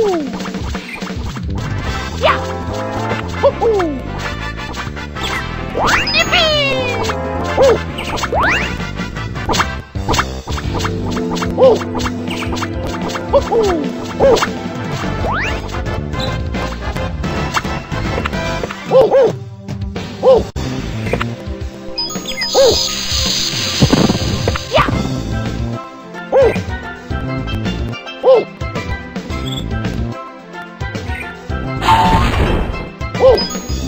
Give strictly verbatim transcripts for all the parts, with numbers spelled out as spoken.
Woohoo! Yeah! Woohoo! Yippee! Woo! Woo! Woohoo! Woo! Woo! Woo! Woo! Yeah! Woo! Woo! Woo!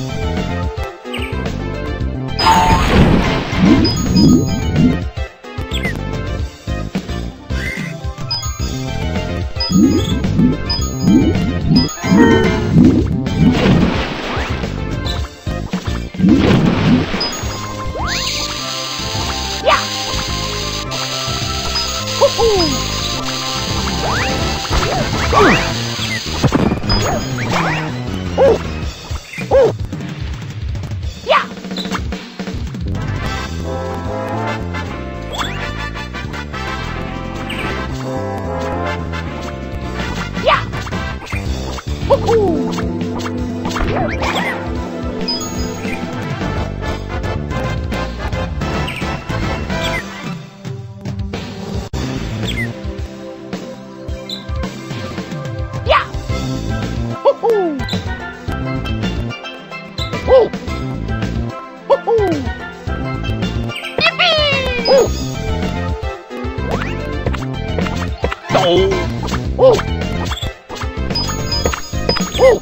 Yeah! Woohoo! Woo! Woo! Yeah! Yeah! Woohoo! Yeah! Woohoo! Woo! Woohoo! Yippee! Woo! Oh! Woo! Woo!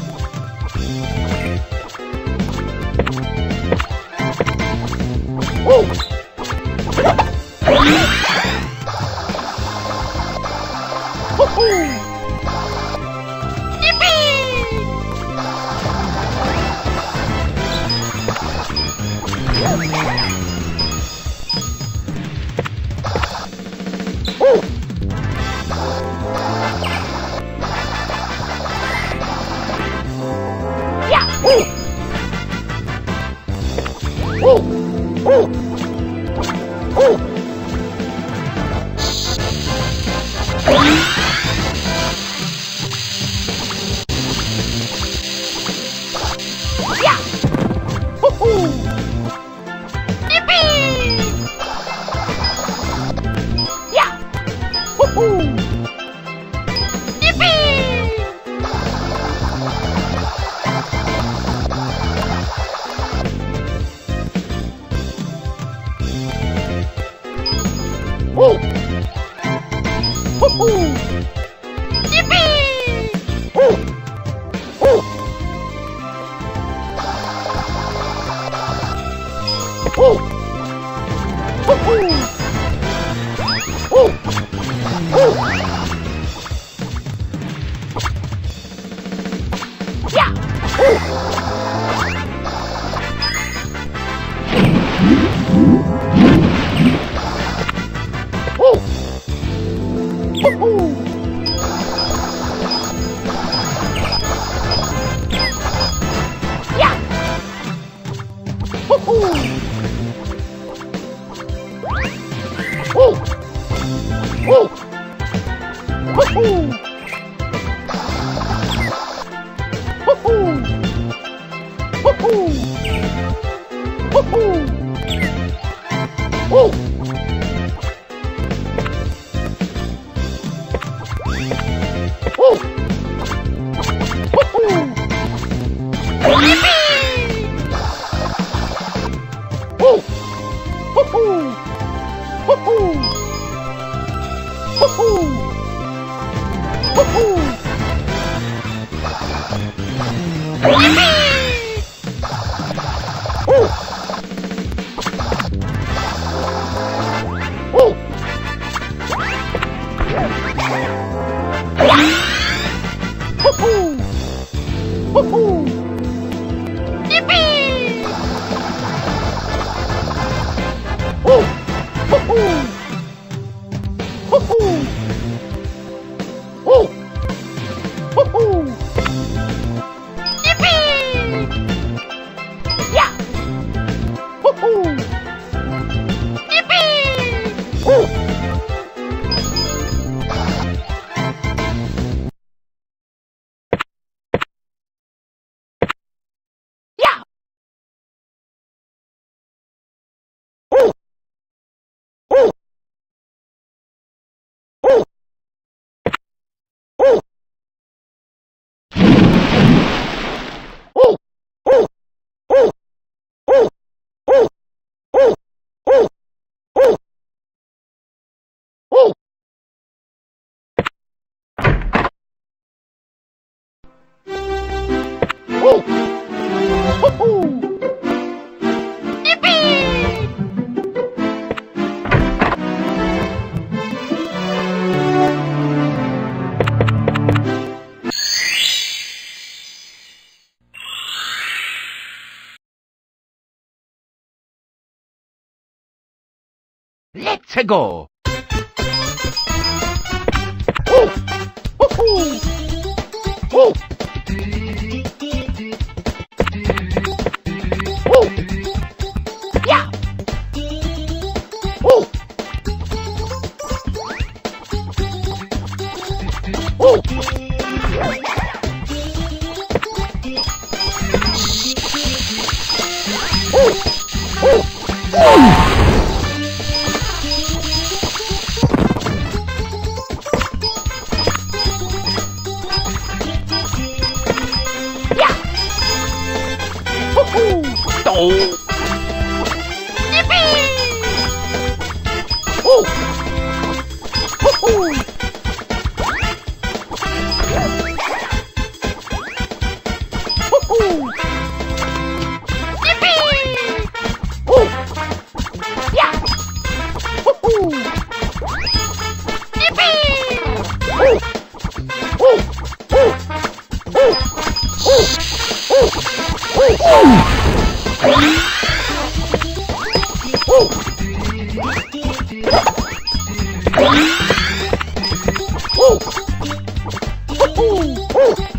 Woo! Woohoo! Yippee! Woo! Yeah! Woo! Woo! Woo! Woo! Yeah! Woohoo! Yippee! Yeah! Woohoo! Yippee! Woo! Woohoo! Yippee! Woo! Woo! Woo! Woohoo! Woo! Woo! Yeah! Woo! Woo! Woohoo! Yeah! Woohoo! Woo! Woo! Woohoo! Woohoo! Woohoo! Woohoo! Woo! Woo! Woohoo! Yippee! Woo! Woohoo! Woohoo! Woohoo! Woohoo! Yippee! Woo! Woo! Woohoo! Woohoo! Yippee! Woo! Woohoo! Woohoo! Woo! Woohoo! Yippee! Yeah! Woohoo! Yippee! Woo! Oh! Woohoo! Yippee! Let's go! Oh! Woohoo! Oh! Oh! Yeah! Oh! Oh! Oh! Oh! Oh! Yippee! Oh! Woohoo! Woohoo! Yippee! Oh! Yeah! Woohoo! Yippee! Oh! Oh! Oh! Oh! Oh! Oh! Oh! Oh! Oh! Oh!